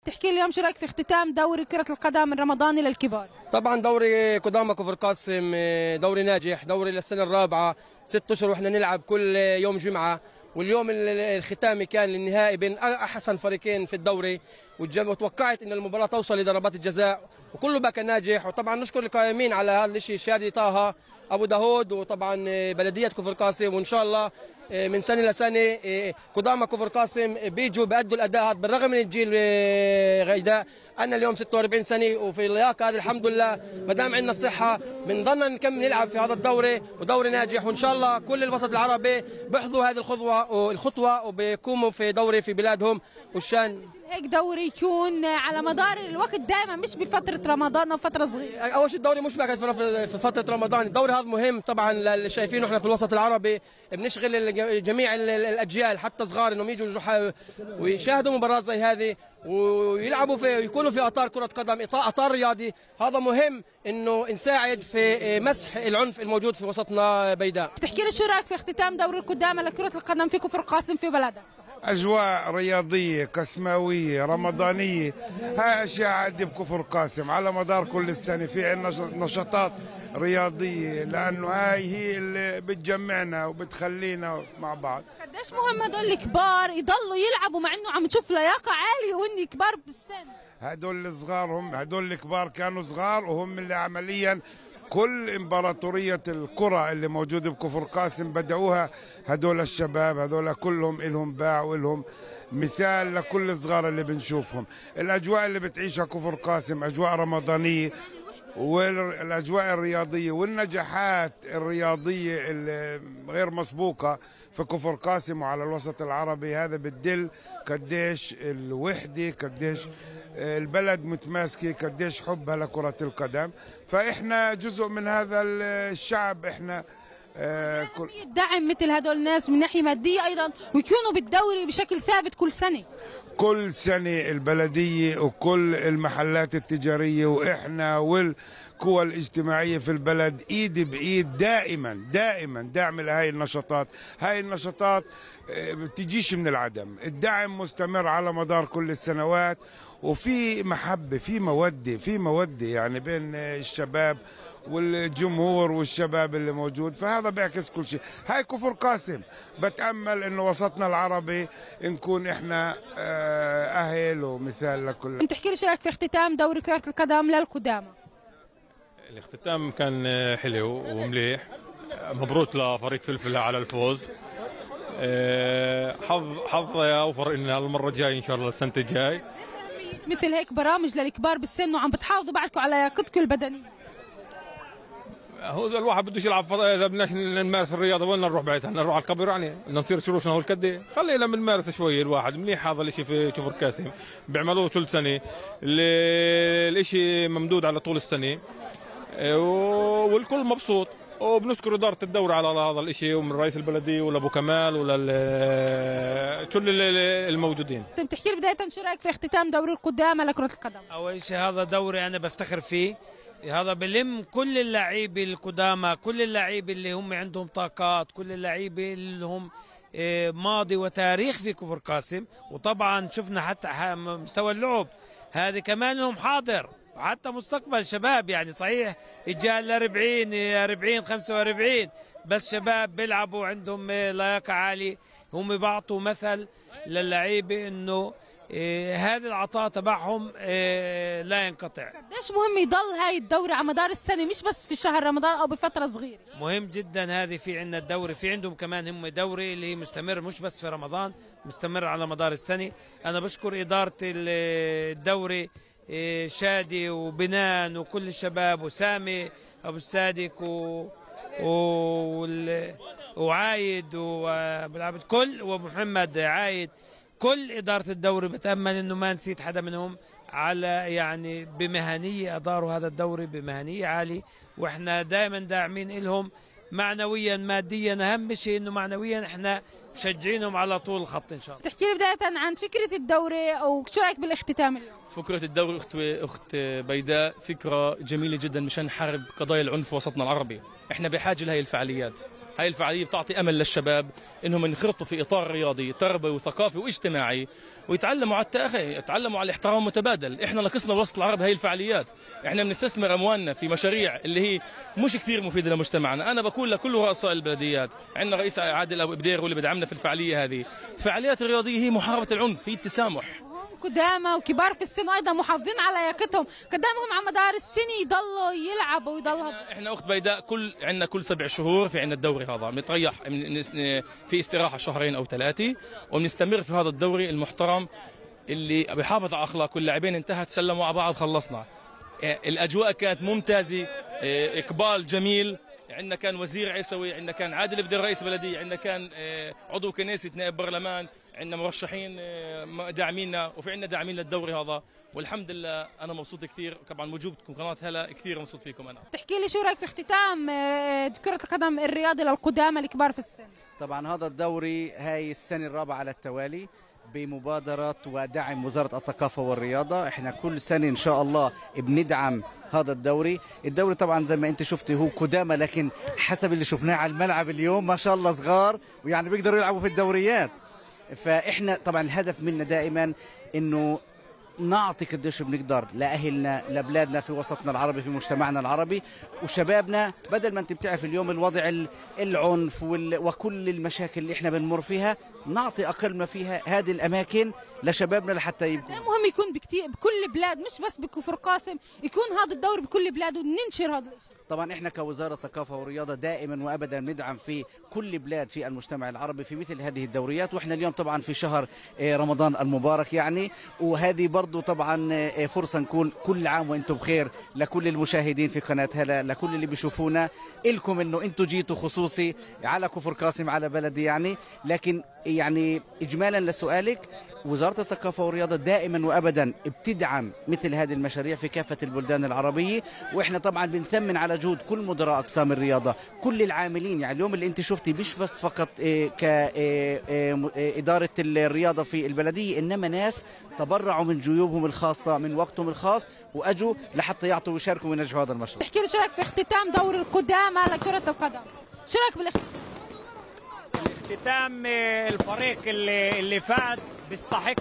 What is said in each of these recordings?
تحكي لي اليوم شو رايك في اختتام دوري كرة القدم الرمضاني للكبار؟ طبعا دوري قدامى كفر قاسم دوري ناجح، دوري للسنه الرابعه، 6 اشهر واحنا نلعب كل يوم جمعه، واليوم الختامي كان للنهائي بين احسن فريقين في الدوري، وتوقعت ان المباراه توصل لضربات الجزاء وكله بقى كان ناجح. وطبعا نشكر القائمين على هذا الشيء، شادي طه، ابو داوود، وطبعا بلديه كفر قاسم، وان شاء الله من سنه لسنه قدامى كفر قاسم بيجوا بيأدوا الاداء هذا بالرغم من الجيل غيداء. انا اليوم 46 سنه وفي اللياقه هذه الحمد لله، ما دام عندنا الصحه بنضلنا نكمل نلعب في هذا الدوري، ودوري ناجح، وان شاء الله كل الوسط العربي بيحظوا هذه الخطوه وبيقوموا في دوري في بلادهم. والشان هيك دوري يكون على مدار الوقت دائما، مش بفتره رمضان او فتره صغيره. اول شيء الدوري مش بس في فتره رمضان، الدوري هذا مهم طبعا اللي شايفينه احنا في الوسط العربي، بنشغل جميع الاجيال حتى صغار انهم يجوا ويشاهدوا مباراه زي هذه ويلعبوا في ويكونوا في اطار كره قدم، اطار رياضي. هذا مهم انه نساعد في مسح العنف الموجود في وسطنا بيداء. تحكي لي شو رايك في اختتام دوري القدامى لكره القدم في كفر قاسم في بلدك؟ أجواء رياضية كسماوية رمضانية، هاي أشياء عادة بكفر قاسم على مدار كل السنة، في عنا نشاطات رياضية لأنه هاي هي اللي بتجمعنا وبتخلينا مع بعض. قديش مهم هدول الكبار يضلوا يلعبوا مع إنه عم تشوف لياقة عالية وهن كبار بالسن؟ هدول الصغار هدول الكبار كانوا صغار، وهم اللي عمليا كل امبراطورية الكرة اللي موجودة بكفر قاسم بدأوها هدول الشباب، هدول كلهم إلهم باع وإلهم مثال لكل الصغار اللي بنشوفهم. الأجواء اللي بتعيشها كفر قاسم أجواء رمضانية، والاجواء الرياضيه والنجاحات الرياضيه الغير مسبوقه في كفر قاسم وعلى الوسط العربي، هذا بتدل قديش الوحده، قديش البلد متماسكه، قديش حبها لكره القدم. فاحنا جزء من هذا الشعب. احنا دعم مثل هدول الناس من ناحيه ماديه ايضا، ويكونوا بالدوري بشكل ثابت كل سنه. كل سنة البلدية وكل المحلات التجارية وإحنا والقوى الاجتماعية في البلد إيد بإيد دائما دعم لهاي النشاطات. هاي النشاطات بتجيش من العدم، الدعم مستمر على مدار كل السنوات، وفي محبة، في مودة يعني بين الشباب والجمهور والشباب اللي موجود، فهذا بيعكس كل شيء. هاي كفر قاسم، بتأمل انه وسطنا العربي نكون احنا اهل ومثال لكل. انت تحكي لي شو رايك في اختتام دوري كرة القدم للقدامى؟ الاختتام كان حلو ومليح، مبروك لفريق فلفل على الفوز. حظ اوفر ان المره الجايه ان شاء الله السنه الجاي مثل هيك برامج للكبار بالسن وعم بتحافظوا بعدكم على لياقتكم البدنيه. هو الواحد بدوش يلعب اذا بدناش نمارس الرياضه وين نروح بعدها؟ نروح على القبر يعني بدنا نصير شروشنا والكده؟ خلينا بنمارس شوي. الواحد منيح هذا الشيء في كفر قاسم بيعملوه طول السنه، الشيء ممدود على طول السنه والكل مبسوط، وبنشكر اداره الدوري على هذا الشيء، ومن رئيس البلديه ولابو كمال كل الموجودين. بتحكي لي بدايه شو رايك في اختتام دوري القدامى لكره القدم؟ اول شيء هذا دوري انا بفتخر فيه، هذا بلم كل اللعيبه القدامى، كل اللعيبه اللي هم عندهم طاقات، كل اللعيبه اللي هم ماضي وتاريخ في كفر قاسم. وطبعا شفنا حتى مستوى اللعب هذه كمان لهم حاضر، حتى مستقبل شباب يعني. صحيح الجال 40 45 بس شباب بيلعبوا عندهم لياقه عاليه، هم بيعطوا مثل للعيبه انه هذا العطاء تبعهم لا ينقطع. قديش مهم يضل هاي الدوري على مدار السنه، مش بس في شهر رمضان او بفتره صغيره؟ مهم جدا. هذه في عندنا الدوري، في عندهم كمان هم دوري اللي مستمر مش بس في رمضان، مستمر على مدار السنه. انا بشكر اداره الدوري شادي وبنان وكل الشباب وسامي ابو الصادق وعايد وابو كل ومحمد عايد، كل إدارة الدوري. بتأمل إنه ما نسيت حدا منهم، على يعني بمهنية أداروا هذا الدوري بمهنية عالية، وإحنا دائما داعمين إلهم معنويا. ماديا أهم شيء إنه معنويا إحنا مشجعينهم على طول الخط ان شاء الله. تحكي لي بدايه عن فكره الدوري وشو رايك بالاختتام اليوم؟ فكرة الدوري أخت بيداء فكرة جميلة جدا مشان نحارب قضايا العنف في وسطنا العربي. احنا بحاجة لهي الفعاليات. هاي الفعالية بتعطي أمل للشباب إنهم ينخرطوا في إطار رياضي تربوي وثقافي واجتماعي ويتعلموا على التأخي، يتعلموا على الاحترام المتبادل. احنا ناقصنا وسط العرب هاي الفعاليات. احنا بنستثمر أموالنا في مشاريع اللي هي مش كثير مفيدة لمجتمعنا. أنا بقول لكل رؤساء البلديات، عندنا رئيس عادل أبو بدير هو اللي بدعمنا في الفعالية هذه. الفعاليات الرياضية هي محاربة العنف، هي التسامح. قدامى وكبار في السن ايضا محافظين على لياقتهم، قدامهم على مدار السنه يضلوا يلعبوا ويضلوا. احنا اخت بيداء عندنا كل 7 شهور في عندنا الدوري هذا متريح في استراحه 2 أو 3 وبنستمر في هذا الدوري المحترم اللي بيحافظ على اخلاق اللاعبين. انتهت سلموا على بعض خلصنا. الاجواء كانت ممتازه، اقبال جميل. عندنا كان وزير عيسوي، عندنا كان عادل بدير رئيس بلديه، عندنا كان عضو كنيسه نائب برلمان، عندنا مرشحين داعميننا وفي عندنا داعمين للدوري هذا، والحمد لله انا مبسوط كثير. طبعا وجودكم قناه هلا كثير مبسوط فيكم انا. تحكي لي شو رايك في اختتام كره القدم الرياضي للقدامى الكبار في السن؟ طبعا هذا الدوري هاي السنه الرابعه على التوالي بمبادره ودعم وزاره الثقافه والرياضه. احنا كل سنه ان شاء الله بندعم هذا الدوري طبعا زي ما انت شفتي هو قدامى، لكن حسب اللي شفناه على الملعب اليوم ما شاء الله صغار ويعني بيقدروا يلعبوا في الدوريات. فاحنا طبعا الهدف منا دائما انه نعطي قديش بنقدر لاهلنا لبلادنا في وسطنا العربي في مجتمعنا العربي وشبابنا. بدل ما انت بتعرف اليوم الوضع العنف وكل المشاكل اللي احنا بنمر فيها، نعطي اقل ما فيها هذه الاماكن لشبابنا لحتى يبقوا. مهم يكون بكل بلاد مش بس بكفر قاسم، يكون هذا الدور بكل بلاد وننشر هذا الشيء. طبعا احنا كوزاره ثقافه والرياضه دائما وابدا ندعم في كل بلاد في المجتمع العربي في مثل هذه الدوريات. واحنا اليوم طبعا في شهر رمضان المبارك يعني، وهذه برضو طبعا فرصه نقول كل عام وانتم بخير لكل المشاهدين في قناه هلا، لكل اللي بيشوفونا، الكم انه انتم جيتوا خصوصي على كفر قاسم على بلدي يعني. لكن يعني اجمالا لسؤالك، وزارة الثقافة والرياضة دائما وأبدا بتدعم مثل هذه المشاريع في كافة البلدان العربية. وإحنا طبعا بنثمن على جهود كل مدراء أقسام الرياضة، كل العاملين. يعني اليوم اللي أنت شفتي مش بس فقط كإدارة الرياضة في البلدية، إنما ناس تبرعوا من جيوبهم الخاصة من وقتهم الخاص وأجوا لحتى يعطوا ويشاركوا وينجحوا هذا المشروع. تحكي لي شو رايك في اختتام دور القدامى لكرة القدم؟ شو رايك بالاختتام؟ الفريق اللي فاز بيستحق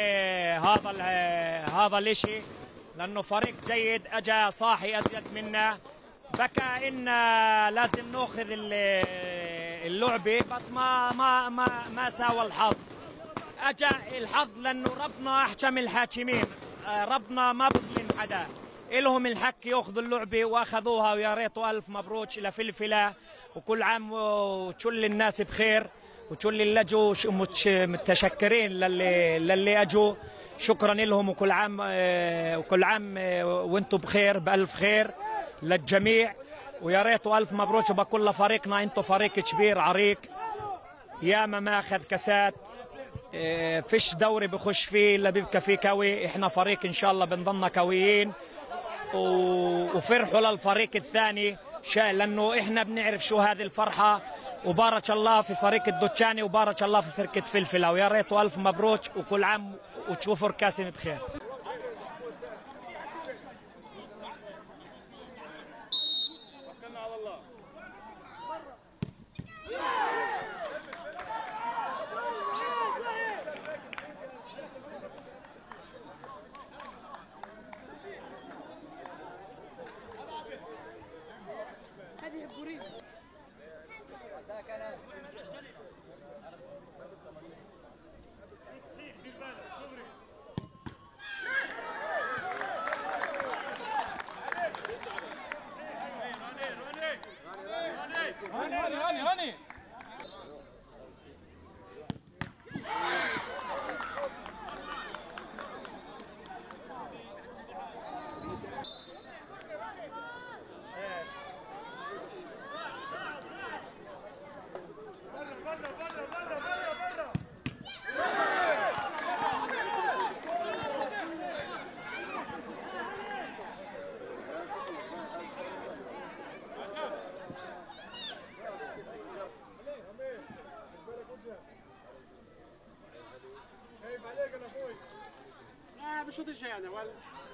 هذا الاشي، لانه فريق جيد اجى صاحي ازيد منا. بكى ان لازم ناخذ اللعبه بس ما ساوى الحظ. اجى الحظ لانه ربنا احكم الحاكمين، ربنا ما بظلم حدا. إلهم الحق ياخذوا اللعبه واخذوها، ويا ريتوا الف مبروك لفلفله، وكل عام وكل الناس بخير، وكل اللي اجوا متشكرين للي اجوا. شكرا لهم، وكل عام وانتم بخير بالف خير للجميع، ويا ريتوا الف مبروك. بقول لفريقنا انتم فريق كبير عريق، ياما ما اخذ كاسات، فيش دوري بخش فيه الا بيبقى فيه كوي. احنا فريق ان شاء الله بنضلنا كويين، وفرحوا للفريق الثاني لانه احنا بنعرف شو هذه الفرحه. وبارك الله في فريق الدوتشاني، وبارك الله في فرقه فلفله، ويا ريتوا الف مبروك، وكل عام وتشوفوا الكاسم بخير. شو ضجه يعني